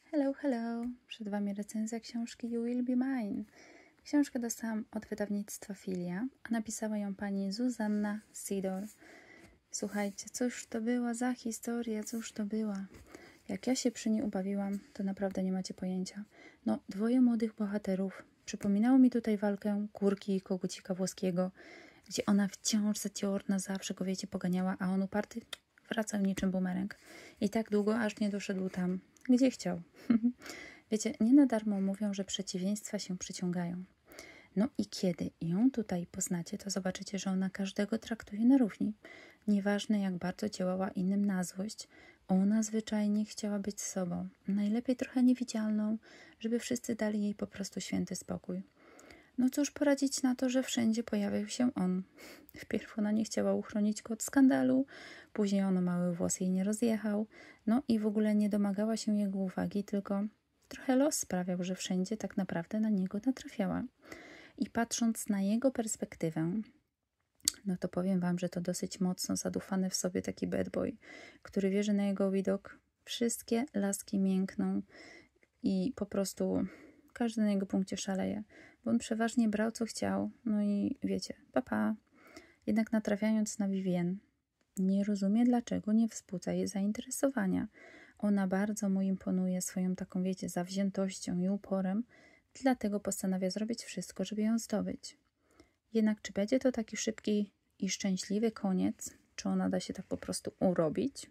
Hello, hello! Przed Wami recenzja książki You Will Be Mine. Książkę dostałam od wydawnictwa Filia, a napisała ją pani Zuzanna Sidor. Słuchajcie, cóż to była za historia, cóż to była. Jak ja się przy niej ubawiłam, to naprawdę nie macie pojęcia. No, dwoje młodych bohaterów. Przypominało mi tutaj walkę kurki i kogucika włoskiego, gdzie ona wciąż zaciorna zawsze go, wiecie, poganiała, a on uparty wracał niczym bumerang. I tak długo, aż nie doszedł tam, gdzie chciał. Wiecie, nie na darmo mówią, że przeciwieństwa się przyciągają. No i kiedy ją tutaj poznacie, to zobaczycie, że ona każdego traktuje na równi. Nieważne, jak bardzo działała innym na złość, ona zwyczajnie chciała być sobą. Najlepiej trochę niewidzialną, żeby wszyscy dali jej po prostu święty spokój. No cóż poradzić na to, że wszędzie pojawiał się on. Wpierw ona nie chciała uchronić go od skandalu, później on o mały włos jej nie rozjechał, no i w ogóle nie domagała się jego uwagi, tylko trochę los sprawiał, że wszędzie tak naprawdę na niego natrafiała. I patrząc na jego perspektywę, no to powiem Wam, że to dosyć mocno zadufany w sobie taki bad boy, który wie, że na jego widok wszystkie laski miękną i po prostu każdy na jego punkcie szaleje, bo on przeważnie brał co chciał, no i wiecie, papa. Jednak natrafiając na Vivien, nie rozumie, dlaczego nie wzbudza jej zainteresowania. Ona bardzo mu imponuje swoją taką, wiecie, zawziętością i uporem, dlatego postanawia zrobić wszystko, żeby ją zdobyć. Jednak czy będzie to taki szybki i szczęśliwy koniec, czy ona da się tak po prostu urobić?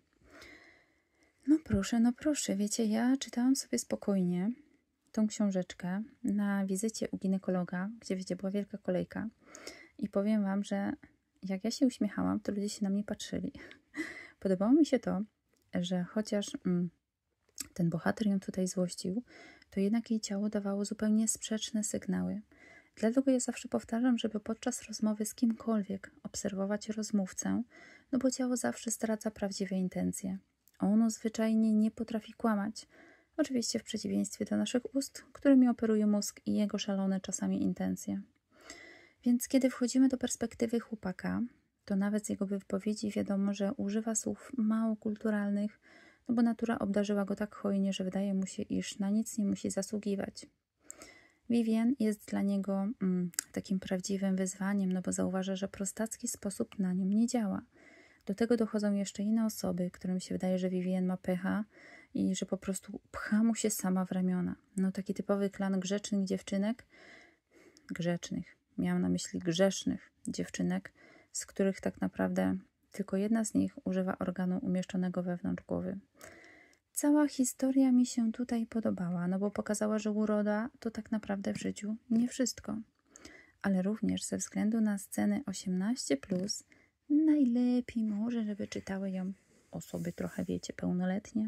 No proszę, wiecie, ja czytałam sobie spokojnie tą książeczkę na wizycie u ginekologa, gdzie, wiecie, była wielka kolejka i powiem Wam, że jak ja się uśmiechałam, to ludzie się na mnie patrzyli. Podobało mi się to, że chociaż ten bohater ją tutaj złościł, to jednak jej ciało dawało zupełnie sprzeczne sygnały. Dlatego ja zawsze powtarzam, żeby podczas rozmowy z kimkolwiek obserwować rozmówcę, no bo ciało zawsze zdradza prawdziwe intencje. Ono zwyczajnie nie potrafi kłamać. Oczywiście w przeciwieństwie do naszych ust, którymi operuje mózg i jego szalone czasami intencje. Więc kiedy wchodzimy do perspektywy chłopaka, to nawet z jego wypowiedzi wiadomo, że używa słów mało kulturalnych, no bo natura obdarzyła go tak hojnie, że wydaje mu się, iż na nic nie musi zasługiwać. Vivien jest dla niego takim prawdziwym wyzwaniem, no bo zauważa, że prostacki sposób na nią nie działa. Do tego dochodzą jeszcze inne osoby, którym się wydaje, że Vivien ma pecha i że po prostu pcha mu się sama w ramiona. No taki typowy klan grzecznych dziewczynek, miałam na myśli grzesznych dziewczynek, z których tak naprawdę tylko jedna z nich używa organu umieszczonego wewnątrz głowy. Cała historia mi się tutaj podobała, no bo pokazała, że uroda to tak naprawdę w życiu nie wszystko. Ale również ze względu na sceny 18+, najlepiej może, żeby czytały ją osoby trochę, wiecie, pełnoletnie.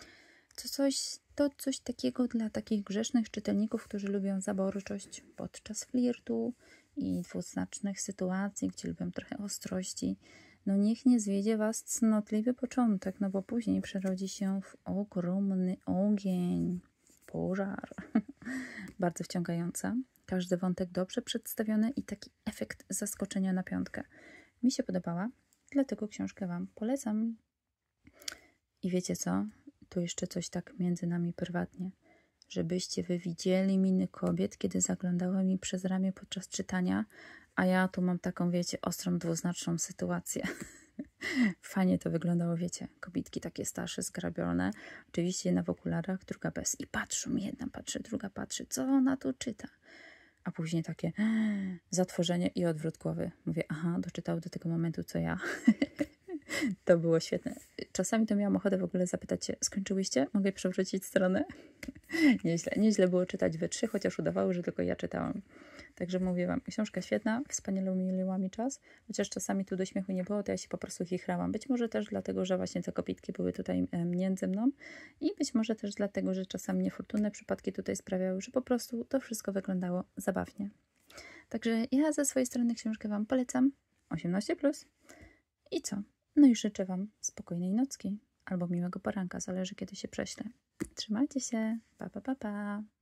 To coś takiego dla takich grzesznych czytelników, którzy lubią zaborczość podczas flirtu i dwuznacznych sytuacji, gdzie lubią trochę ostrości. No niech nie zwiedzie Was cnotliwy początek, no bo później przerodzi się w ogromny ogień, pożar. Bardzo wciągająca. Każdy wątek dobrze przedstawiony i taki efekt zaskoczenia na piątkę. Mi się podobała, dlatego książkę Wam polecam. I wiecie co? Tu jeszcze coś tak między nami prywatnie. Żebyście wy widzieli miny kobiet, kiedy zaglądały mi przez ramię podczas czytania, a ja tu mam taką, wiecie, ostrą, dwuznaczną sytuację. Fajnie to wyglądało, wiecie, kobietki takie starsze, zgrabione, oczywiście jedna w okularach, druga bez. I patrzą, jedna patrzy, druga patrzy, co ona tu czyta? A później takie zatworzenie i odwrót głowy. Mówię, aha, doczytał do tego momentu, co ja. To było świetne. Czasami to miałam ochotę w ogóle zapytać się, skończyłyście? Mogę przewrócić stronę? Nieźle było czytać we 3, chociaż udawało, że tylko ja czytałam. Także mówię Wam, książka świetna, wspaniale umiliła mi czas, chociaż czasami tu do śmiechu nie było, to ja się po prostu chichrałam. Być może też dlatego, że właśnie te kopitki były tutaj między mną i być może też dlatego, że czasami niefortunne przypadki tutaj sprawiały, że po prostu to wszystko wyglądało zabawnie. Także ja ze swojej strony książkę Wam polecam, 18+. I co? No i życzę Wam spokojnej nocki albo miłego poranka, zależy kiedy się prześlę. Trzymajcie się, pa.